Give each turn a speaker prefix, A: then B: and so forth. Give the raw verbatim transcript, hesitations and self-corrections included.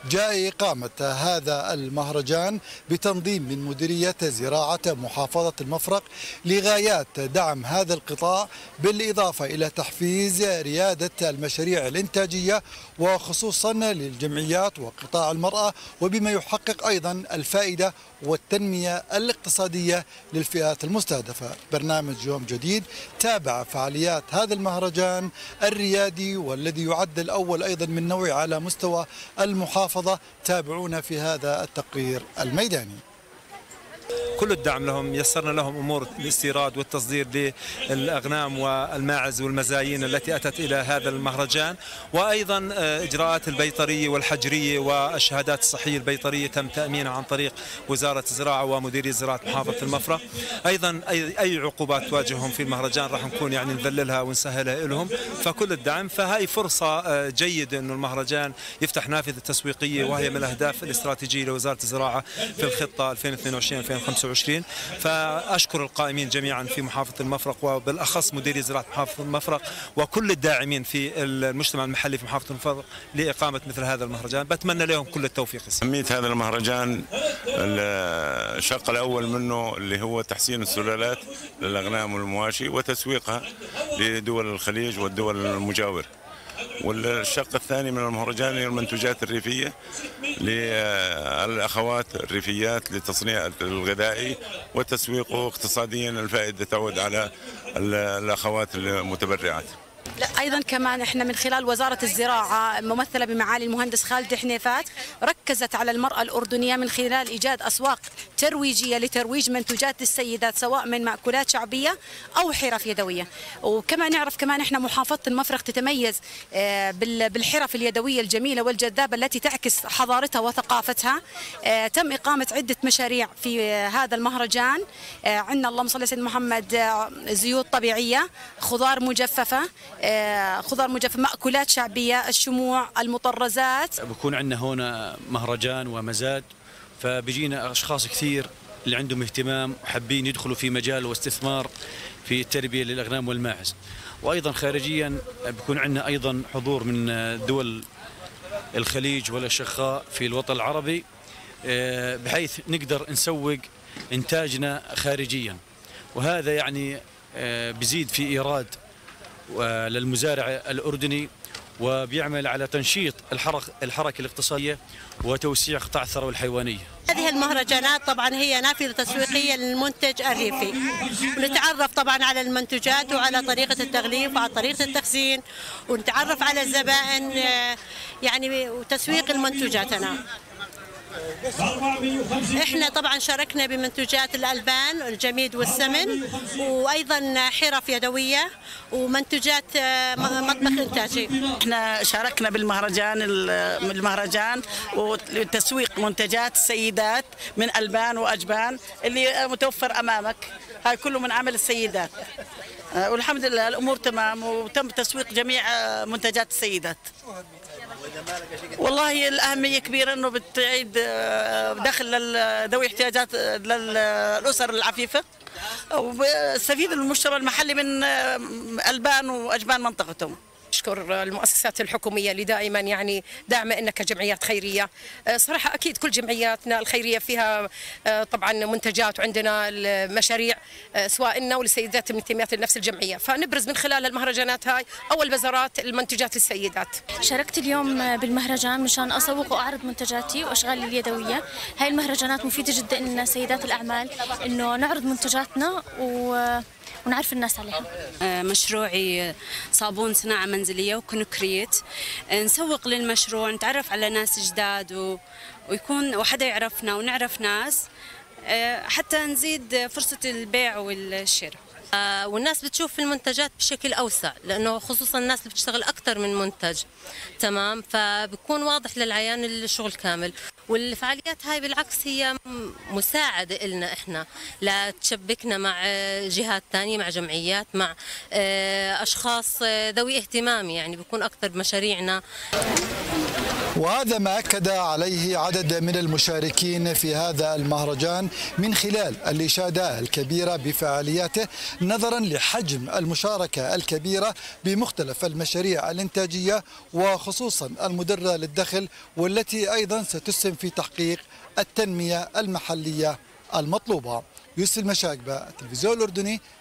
A: جاء إقامة هذا المهرجان بتنظيم من مديرية زراعة محافظة المفرق لغايات دعم هذا القطاع، بالإضافة إلى تحفيز ريادة المشاريع الإنتاجية وخصوصا للجمعيات وقطاع المرأة، وبما يحقق أيضا الفائدة والتنمية الاقتصادية للفئات المستهدفة. برنامج يوم جديد تابع فعاليات هذا المهرجان الريادي والذي يعد الأول أيضا من نوعه على مستوى المحافظة. تابعونا في هذا التقرير الميداني.
B: كل الدعم لهم، يسرنا لهم أمور الاستيراد والتصدير للأغنام والماعز والمزايين التي أتت إلى هذا المهرجان، وأيضا إجراءات البيطرية والحجرية والشهادات الصحية البيطرية تم تأمينها عن طريق وزارة الزراعة ومديرية زراعة محافظة المفرق. أيضا أي عقوبات تواجههم في المهرجان راح نكون يعني نذللها ونسهلها لهم، فكل الدعم. فهي فرصة جيدة أنه المهرجان يفتح نافذة تسويقية، وهي من الأهداف الاستراتيجية لوزارة الزراعة في الخطة ألفين واثنين وعشرين ألفين وخمسة وعشرين. فأشكر القائمين جميعا في محافظة المفرق وبالأخص مديرية زراعة محافظة المفرق وكل الداعمين في المجتمع المحلي في محافظة المفرق لإقامة مثل هذا المهرجان. بتمنى لهم كل التوفيق.
C: أهمية هذا المهرجان الشق الأول منه اللي هو تحسين السلالات للأغنام والمواشي وتسويقها لدول الخليج والدول المجاورة، والشق الثاني من المهرجان هي المنتوجات الريفية للأخوات الريفيات لتصنيع الغذائي وتسويقه اقتصاديا. الفائدة تعود على الأخوات المتبرعات.
D: لا ايضا كمان احنا من خلال وزاره الزراعه ممثله بمعالي المهندس خالد حنيفات ركزت على المراه الاردنيه من خلال ايجاد اسواق ترويجيه لترويج منتوجات السيدات سواء من مأكولات شعبيه او حرف يدويه. وكما نعرف كمان احنا محافظه المفرق تتميز بالحرف اليدويه الجميله والجذابه التي تعكس حضارتها وثقافتها. تم اقامه عده مشاريع في هذا المهرجان. عندنا اللهم صل على سيدنا محمد زيوت طبيعيه، خضار مجففه، خضار مجفف، مأكولات شعبية، الشموع، المطرزات.
E: بكون عندنا هنا مهرجان ومزاد، فبيجينا أشخاص كثير اللي عندهم اهتمام وحابين يدخلوا في مجال واستثمار في التربية للأغنام والماعز. وأيضا خارجيا بكون عندنا أيضا حضور من دول الخليج والأشقاء في الوطن العربي، بحيث نقدر نسوق إنتاجنا خارجيا، وهذا يعني بيزيد في إيراد للمزارع الأردني وبيعمل على تنشيط الحركة الحركة الاقتصادية وتوسيع قطاع الثروة الحيوانية.
F: هذه المهرجانات طبعا هي نافذة تسويقية للمنتج الريفي، ونتعرف طبعا على المنتوجات وعلى طريقة التغليف وعلى طريقة التخزين، ونتعرف على الزبائن يعني وتسويق المنتوجاتنا. احنا طبعا شاركنا بمنتوجات الالبان الجميد والسمن، وايضا حرف يدويه ومنتوجات مطبخ انتاجي.
G: احنا شاركنا بالمهرجان المهرجان وتسويق منتجات السيدات من البان واجبان اللي متوفر امامك، هاي كله من عمل السيدات، والحمد لله الامور تمام وتم تسويق جميع منتجات السيدات. والله الأهمية كبيرة أنه بتعيد دخل ذوي احتياجات للأسر العفيفة، وبيستفيد المجتمع المحلي من ألبان وأجبان منطقتهم.
H: أشكر المؤسسات الحكومية اللي دائما يعني داعمة إنها كجمعيات خيرية. صراحة أكيد كل جمعياتنا الخيرية فيها طبعا منتجات وعندنا المشاريع سواء لنا وللسيدات المنتميات لنفس الجمعية، فنبرز من خلال المهرجانات هاي أول بازارات المنتجات للسيدات.
I: شاركت اليوم بالمهرجان مشان أسوق وأعرض منتجاتي وأشغالي اليدوية. هاي المهرجانات مفيدة جدا لنا سيدات الأعمال إنه نعرض منتجاتنا و ونعرف الناس عليها.
J: مشروعي صابون صناعة منزلية وكونكريت، نسوق للمشروع، نتعرف على ناس جداد و... ويكون وحدا يعرفنا ونعرف ناس حتى نزيد فرصة البيع والشراء.
F: والناس بتشوف المنتجات بشكل أوسع، لأنه خصوصا الناس اللي بتشتغل أكثر من منتج، تمام، فبكون واضح للعيان الشغل كامل. والفعاليات هاي بالعكس هي مساعدة لنا إحنا لتشبكنا مع جهات ثانية، مع جمعيات، مع أشخاص ذوي اهتمام، يعني بكون أكثر بمشاريعنا.
A: وهذا ما أكد عليه عدد من المشاركين في هذا المهرجان من خلال الإشادة الكبيرة بفعالياته، نظرا لحجم المشاركة الكبيرة بمختلف المشاريع الإنتاجية وخصوصا المدرة للدخل، والتي أيضا ستسهم في تحقيق التنمية المحلية المطلوبة. يوسف المشاقبة، التلفزيون الأردني،